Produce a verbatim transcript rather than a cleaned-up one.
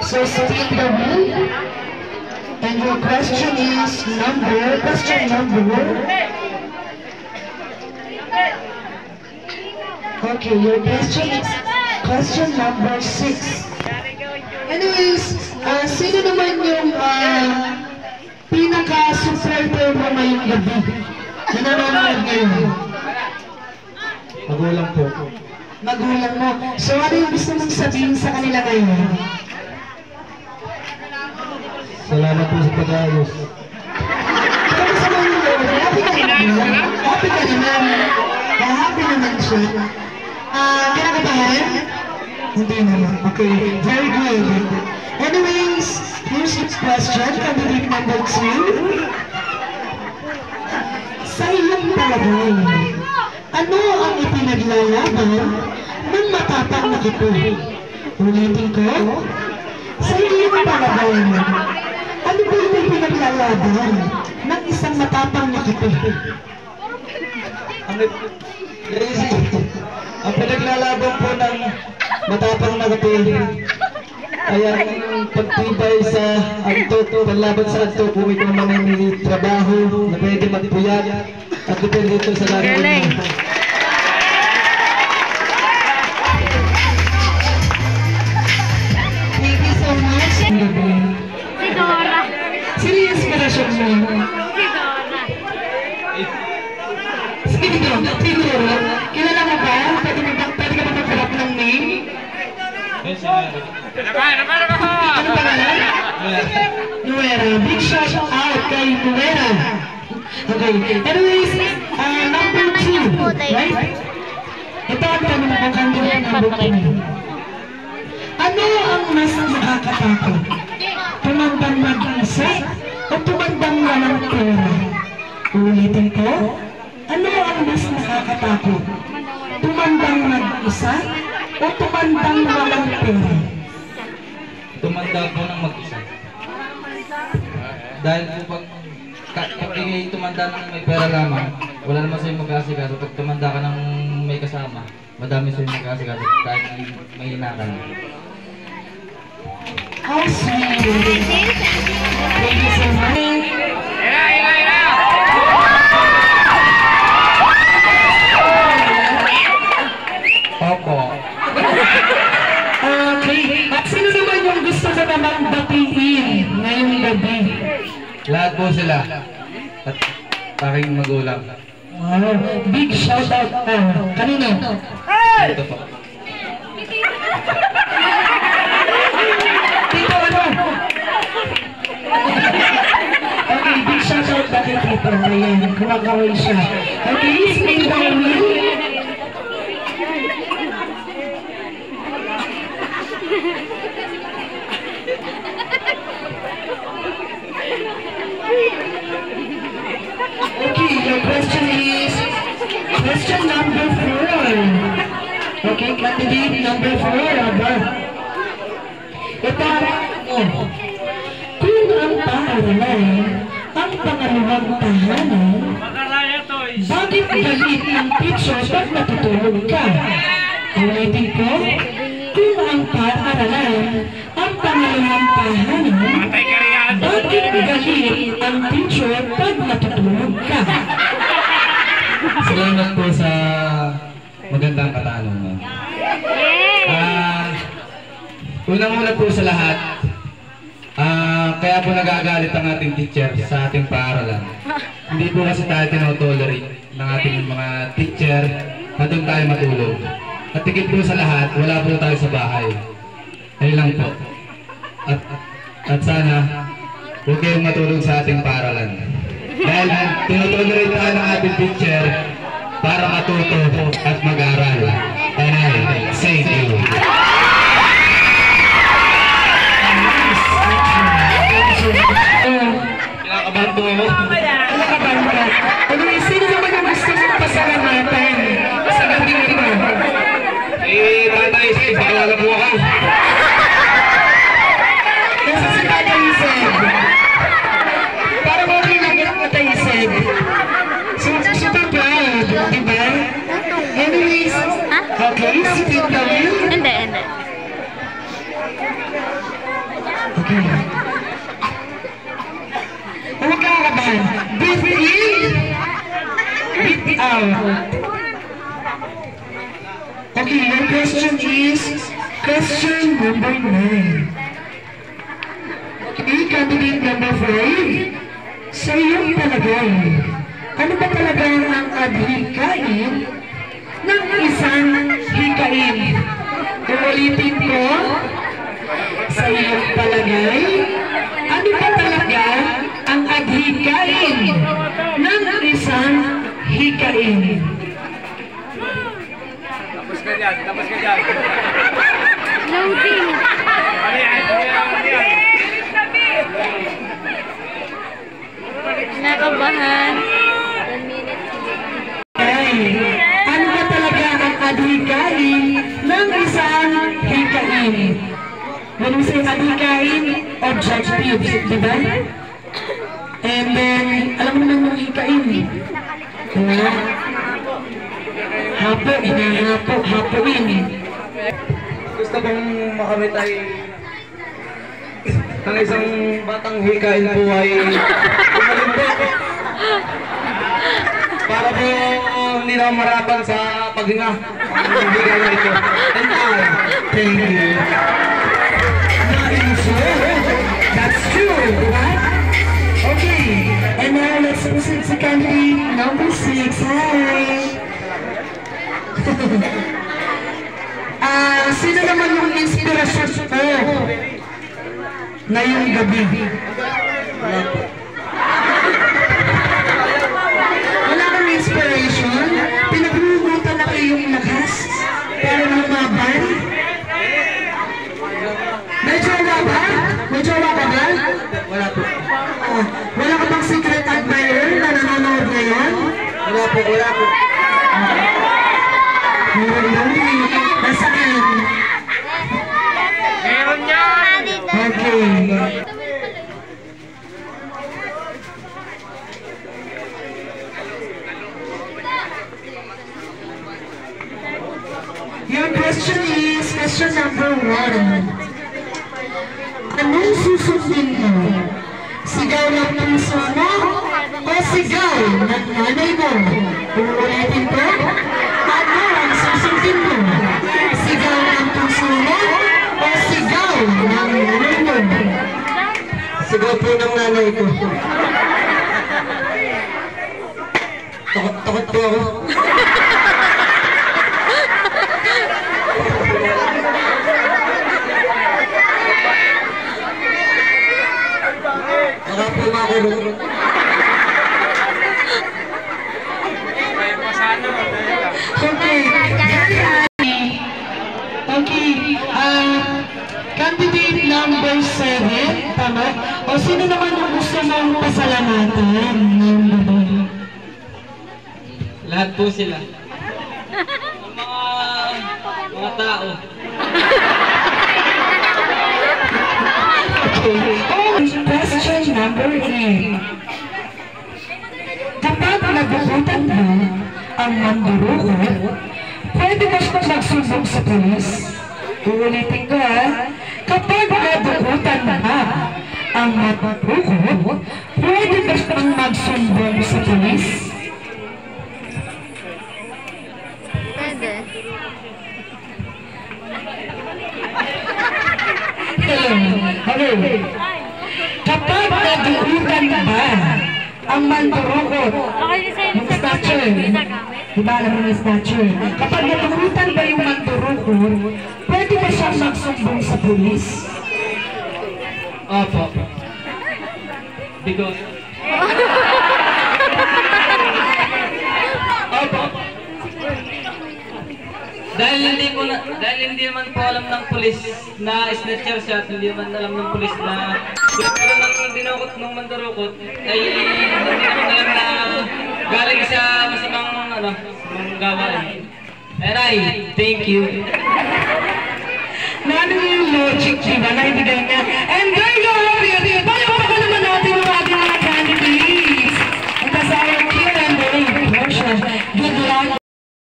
So spin the wheel. And your question is number, question number. Okay, your question is question number six. Anyways, uh, sino naman yung uh, pinaka-supporter mo ngayong gabi? Na nanonood ngayon? Magulang po. Magulang mo. So ano yung gusto mong sabihin sa kanila ngayon? Salamat po sa pag-ayos. Kamusta mo yung Lord? Happy ka naman? Happy ka naman? Uh, happy naman siya. Uh, kinakabahan? Hindi naman. Okay, very good. Anyways, here's the question. Candidate number two. Sa iyong palagay, ano ang ipinaglalaban ng matapang na kipoy? Ulitin ko. Sa iyong palagay, ano ba yung ipinaglalaban ng isang matapang na kipoy? Ang crazy. Ang pinaglalaban po ng matapang na kipoy ay ang pagtibay sa antok, panlaban sa antok, kung ito naman may trabaho na pwede magpuyat at depende ito sa gagawin mo. Thank you so much. Si Dora. Sino yung inspirasyon mo? Si Dora. Sino? Siguro? Kilala mo ba? Pwede mo ba? Pwede ka ba mag-drop ng name? Ano pangalan? Nuera. Big shout out kay Nuera. Okay. Anyways, uh, number two. Right? Ito ang tanong ko kanina number two. Ano ang mas nakakatakot? Tumandang mag-isa o tumandang walang pera? Ulitin ko. Ano ang mas nakakatakot? Tumandang mag-isa o tumandang walang pera? Tumanda po ng mag-isa. Dahil po pag pag ingay tumanda ng may pera lamang, wala naman sa'yo mag-asikaso. Pag tumanda ka ng may kasama, madami sa'yo mag-asikaso kahit may hinakan. How sweet! Thank you so much! Opo. Okay, at sino naman yung gusto ko namang batiin ngayong gabi? Lahat po sila. At aking magulang. Wow, big shout out po. Kanino? Ito po. Tito ano? Okay, big shout out ba kay Tito? Ayan, kumakaway siya. Okay, spin the wheel. Okay, your question is question number four. Okay, candidate number four, Robert. Ito, oh, kung ang paaralan ang pangalawang tahanan, bakit galit ang teacher pag natutulog ka? Ulitin ko, kung ang paaralan ang pangalawang tahanan, bakit galit ang teacher pag natutulog ka? Salamat po sa magandang katanungan. Ah, unang-una po sa lahat, ah, kaya po nagagalit ang ating teacher sa ating paaralan. Hindi po kasi tayo tinotolerate ng ating mga teacher na doon tayo matulog. At tigit po sa lahat, wala po tayo sa bahay. Ayun lang po. At, at sana, huwag kayong matulog sa ating paaralan. Dahil tinotolerate tayo ng ating teacher para matuto at mag-aral. And I thank you. Kinakabahan po ako. Kinakabahan ka. Ano, sino naman ang gusto mong pasalamatan sa gabi ito? Eh, tatay, bakalala po ako. Nasa si Tatay Seb. Para mo rin naging Tatay Seb. So, super proud, di ba? Anyways, okay, si Tita Will. Hindi, hindi. Okay. Huwag ka kabahan. Breathe in. Breathe out. Okay, your question is question number nine. Okay, candidate number five. Sa iyong palagay, ano ba talaga ang adhikain ng isang hikain? Uulitin ko, sa iyong palagay, ano ba talaga ang adhikain ng isang hikain? Tapos ka dyan, tapos ka dyan. Loading. Ano yan? Ano yan? Ano yan? Nakabahan. One minute. Ay, ano ba talaga ang adhikain ng isang hikain? When we say adhikain, objectives, di ba? And then, alam mo naman yung hikain. Diba? Hapo, hinahapo, hapoin. Gusto kong makamit ay ng isang batang hikain buhay umalimbok para po hindi na marapan sa paghinga ng hikain na ito. And I Thank you. That's true, right? Okay, and now let's proceed to candidate number six. Hi! Ah, sino naman yung inspirasyon ko ngayong gabi? Wala po. Wala kang inspiration? Pinaghuhugutan na kayo yung lakas para lumaban? May jowa ba? May jowa ka ba? wala po. Oh, wala ka bang secret admirer na nanonood ngayon? Wala po, wala po. Meron lang eh. Nasaan? Meron yan! Okay. Your question is question number one. Anong susundin mo? Sigaw ng puso mo o sigaw ng nanay mo? Uulitin ko? Ano ang susundin mo? Sigaw ng puso mo o sigaw ng nanay mo? Sigaw po ng nanay ko. Takot, takot po ako. Baka po makulong. Okay. Okay. Uh, candidate number seven. Tama? O sino naman yung gusto mong pasalamatan ng gabi? Lahat po sila. Mga, mga tao. Okay. Oh, question number eight. Kapag nabukutan mo ang mandurukot, pwede ba siya magsumbong sa polis? Uulitin ko ha. Kapag nabukutan ba ang mandurukot, pwede ba siyang magsumbong sa polis? Pwede. Hello. Hello. Kapag nabukutan ba ang mandurukot, Okay, sa'yo yung statue, diba alam mo yung statue? Kapag nabukutan ba yung mandurukot, pwede ba siyang magsumbong sa polis? Opo. Because... Opo. Dahil hindi po na, dahil hindi naman po alam ng pulis na snatcher siya at hindi naman alam ng pulis na kung alam ng dinukot ng mandurukot ay hindi naman alam na galing sa masamang ano, masamang gawain. And I thank you. Na ano yung logic, diba? Naibigay niya. And there you have it!